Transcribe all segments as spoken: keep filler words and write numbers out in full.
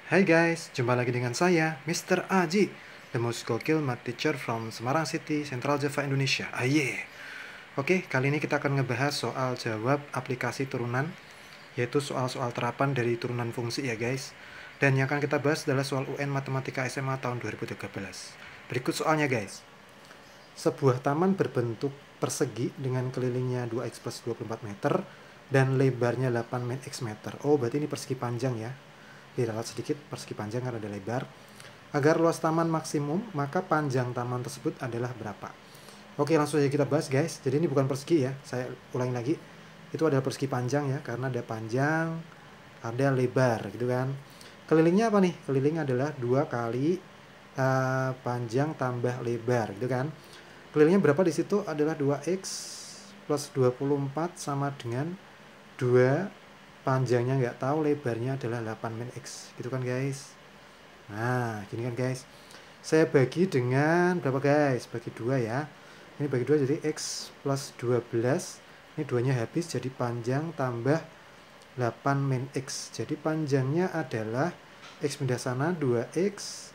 Hai guys, jumpa lagi dengan saya, mister Aji, the most gokil math teacher from Semarang City, Central Java, Indonesia. Aye. Oke, kali ini kita akan ngebahas soal jawab aplikasi turunan, yaitu soal-soal terapan dari turunan fungsi ya guys. Dan yang akan kita bahas adalah soal U N Matematika S M A tahun dua ribu tiga belas. Berikut soalnya guys. Sebuah taman berbentuk persegi dengan kelilingnya dua x plus dua puluh empat meter dan lebarnya delapan min x meter. Oh, berarti ini persegi panjang ya. Diralat sedikit persegi panjang karena ada lebar. Agar luas taman maksimum, maka panjang taman tersebut adalah berapa? Oke, langsung saja kita bahas guys. Jadi ini bukan persegi ya, saya ulangi lagi. Itu adalah persegi panjang ya, karena ada panjang, ada lebar gitu kan. Kelilingnya apa nih? Keliling adalah dua kali uh, panjang tambah lebar gitu kan. Kelilingnya berapa di situ adalah dua x plus dua puluh empat sama dengan dua, panjangnya nggak tahu, lebarnya adalah delapan min x gitu kan guys. Nah gini kan guys, saya bagi dengan berapa guys, bagi dua ya, ini bagi dua jadi x plus dua belas, ini duanya habis jadi panjang tambah delapan min x, jadi panjangnya adalah x pindah sana dua x,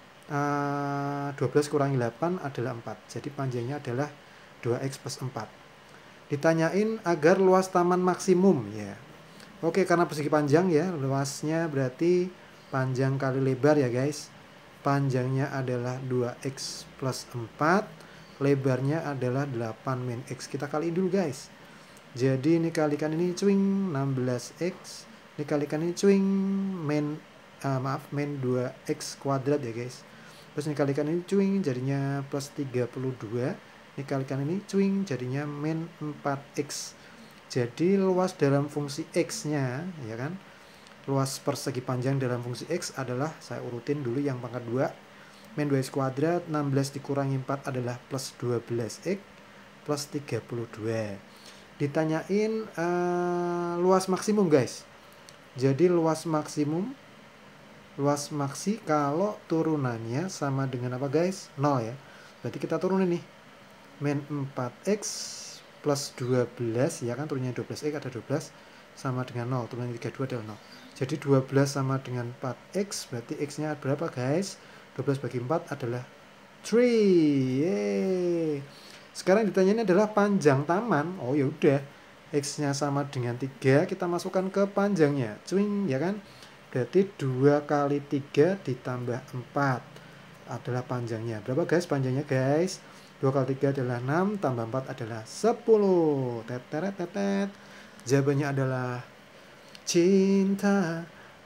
uh, dua belas kurangi delapan adalah empat, jadi panjangnya adalah dua x plus empat. Ditanyain agar luas taman maksimum ya. Oke, karena persegi panjang ya, luasnya berarti panjang kali lebar ya guys. Panjangnya adalah dua x plus empat, lebarnya adalah delapan min x. Kita kaliin dulu guys. Jadi ini kalikan ini cuing enam belas x, ini kalikan ini cuing min uh, maaf min dua x kuadrat ya guys. Terus ini kalikan ini cuing jadinya plus tiga puluh dua, ini kalikan ini cuing jadinya min empat x. Jadi luas dalam fungsi x-nya, ya kan, luas persegi panjang dalam fungsi x adalah, saya urutin dulu yang pangkat dua, min dua x kuadrat, enam belas dikurangi empat adalah plus dua belas x, plus tiga puluh dua. Ditanyain uh, luas maksimum guys. Jadi luas maksimum, luas maksi kalau turunannya sama dengan apa guys? nol ya. Berarti kita turunin nih, min empat x plus dua belas ya kan, turunnya dua belas x ada dua belas sama dengan nol, turunnya tiga puluh dua adalah nol. Jadi dua belas sama dengan empat x, berarti x-nya berapa guys? dua belas bagi empat adalah tiga. Yeay. Sekarang ditanyanya adalah panjang taman. Oh ya udah, x-nya sama dengan tiga, kita masukkan ke panjangnya. Cuing ya kan? Berarti dua kali tiga ditambah empat adalah panjangnya. Berapa guys panjangnya guys? dua kali tiga adalah enam, tambah empat adalah sepuluh. Teteret tetet. Jawabannya adalah cinta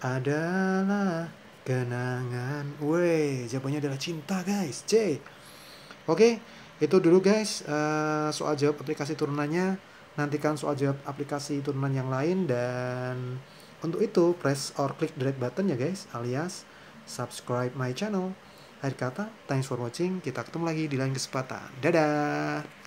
adalah kenangan. Weh, jawabannya adalah cinta guys. C. Oke, itu dulu guys uh, soal jawab aplikasi turunannya. Nantikan soal jawab aplikasi turunan yang lain, dan untuk itu press or click the red button ya guys, alias subscribe my channel. Akhir kata, thanks for watching. Kita ketemu lagi di lain kesempatan. Dadah!